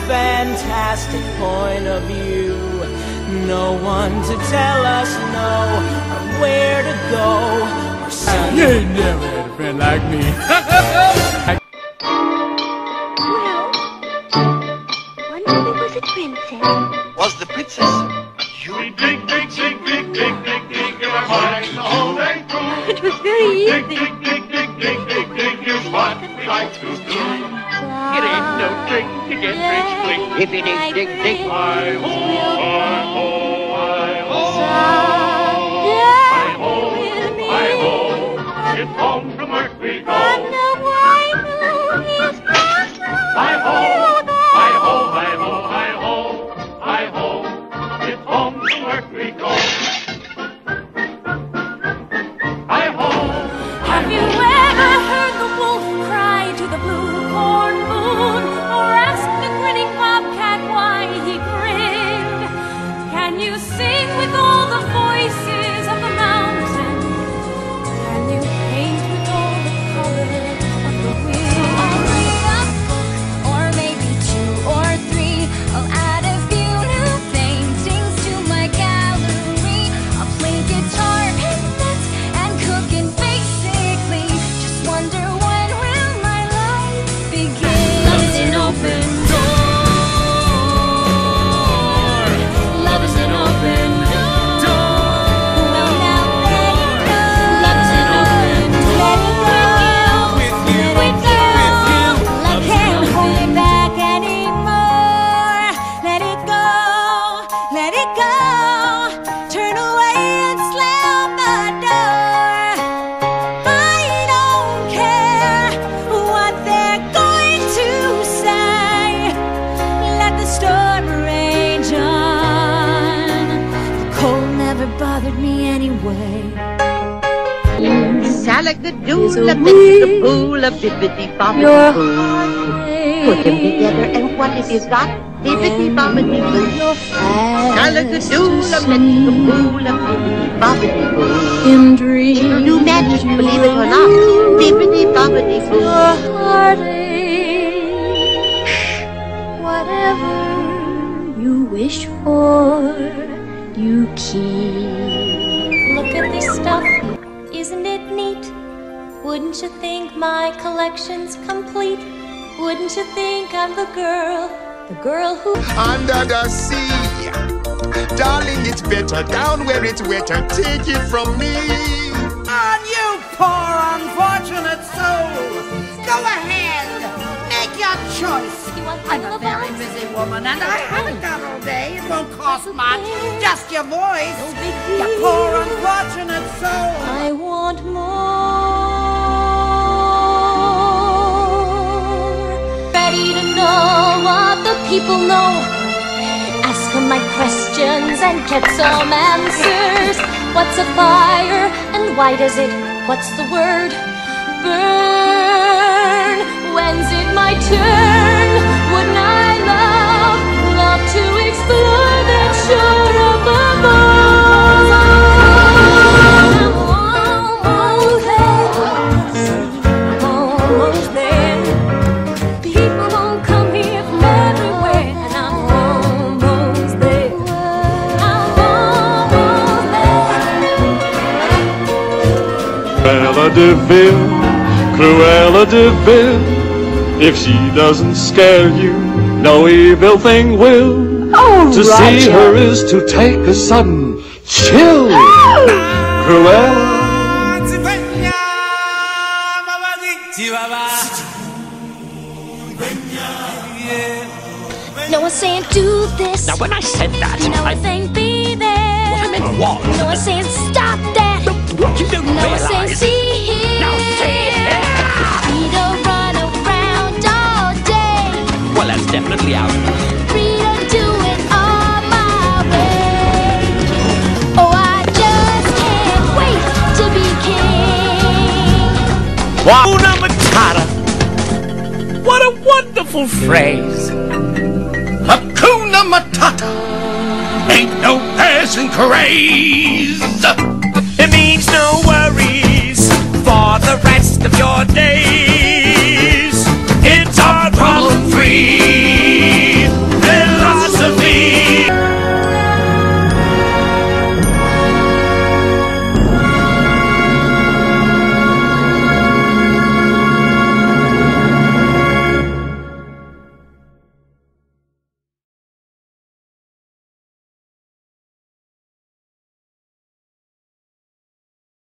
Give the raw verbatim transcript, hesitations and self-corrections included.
fantastic point of view. No one to tell us no, or where to go, or see. You ain't never had a friend like me. Well, one day there was a princess. Was the princess? You dig, dig, dig, dig, dig, dig, dig, you're mine the whole day through. It was very easy. Dig, dig, dig, dig, dig, dig, dig, is what we like to do. It ain't no trick to get rich quick. If it ain't dig, dig. I ho, I ho, I ho. I ho, I ho. If home from work we go. On the white moon is passing. I ho, I ho, I ho, I ho, I ho. If home from work we go. I ho. Have you ever heard the wolf cry to the blue corn moon, or ask the grinning bobcat why he grinned? Can you sing with all the voices of the mountain? Can you paint with all the colors of the wind? I'll read a book, or maybe two or three. I'll add a few new paintings to my gallery. I'll play guitar and dance and cook, and basically just wonder when will my life begin. Love is an open door. Love is an open door. Well, now let it go. Love is an open door. Let it go. With you, with you, I can't hold it back anymore. Let it go, let it go. Turn away and slam the door. I don't care what they're going to say. Let the storm rage on. The cold never bothered me anyway. Salagadoola, bibbidi-boo, bibbidi-bobbidi-boo. Put them together and what have you got? Bibbidi-bobbidi-boo. Salagadoola, bibbidi-boo, bibbidi-bobbidi-boo. In dreams, It'll do magic, believe it or not. Bibbidi-bobbidi-boo. heartache, whatever you wish for, you keep. Look at this stuff, isn't it neat? Wouldn't you think my collection's complete? Wouldn't you think I'm the girl, the girl who... Under the sea, darling, it's better down where it's wetter. Take it from me. On you poor unfortunate soul! Go ahead, make your choice. I'm a very busy woman and I haven't got all day. It won't cost much, just your voice. No big You deal. poor unfortunate soul. I want more. Ready to know what the people know. Ask them my questions and get some answers. What's a fire and why does it, what's the word? Burn. When's it my turn? Wouldn't I love, love to explore that shore above all? Almost there. People won't come here from everywhere, and I'm almost there. I'm almost there. Cruella de Vil, Cruella de Vil. If she doesn't scare you, no evil thing will. Oh, To see her is to take a sudden chill. Cruella. No one's saying do this. Now when I said that, No I one's saying be there. what I meant was. No one's saying stop that. You don't No one's saying realize. see here. Now see here. Free to run around all day. Well, that's definitely out. Free to do it all my way. Oh, I just can't wait to be king. Hakuna Matata. What a wonderful phrase. Hakuna Matata. Ain't no passing craze.